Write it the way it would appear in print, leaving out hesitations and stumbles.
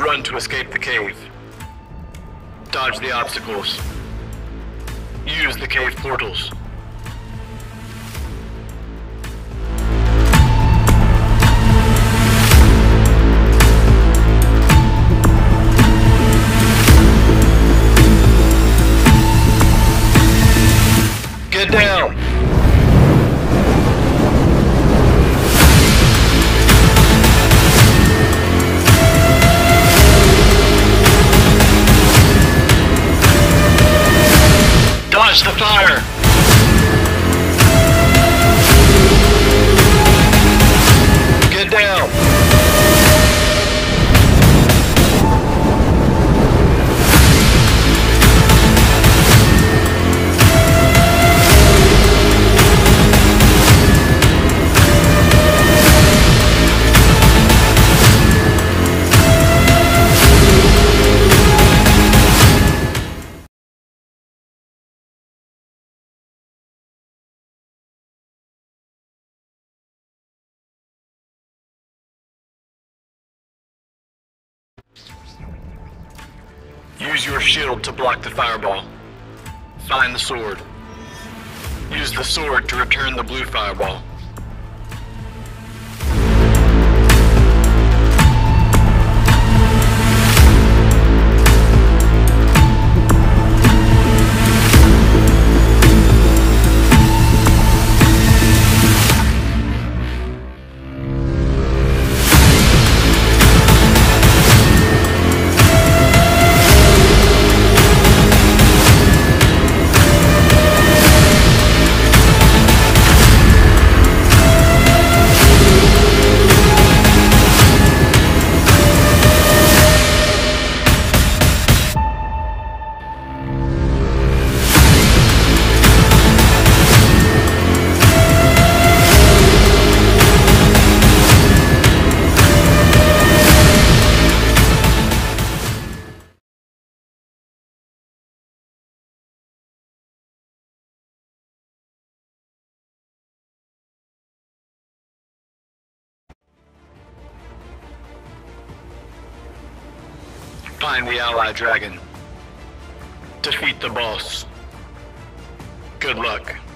Run to escape the cave. Dodge the obstacles. Use the cave portals. Get down! Dodge the fire! Get down! Use your shield to block the fireball. Find the sword. Use the sword to return the blue fireball. Find the ally dragon. Defeat the boss. Good luck.